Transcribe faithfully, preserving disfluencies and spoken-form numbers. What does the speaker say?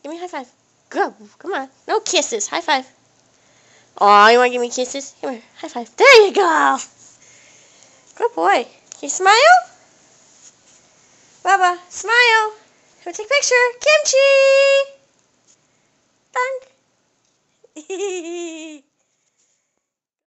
Give me a high five. Go. Come on. No kisses. High five. Aw, you want to give me kisses? Come here. High five. There you go. Good boy. Can you smile? Bubba, smile. Come take a picture. Kimchi. Done.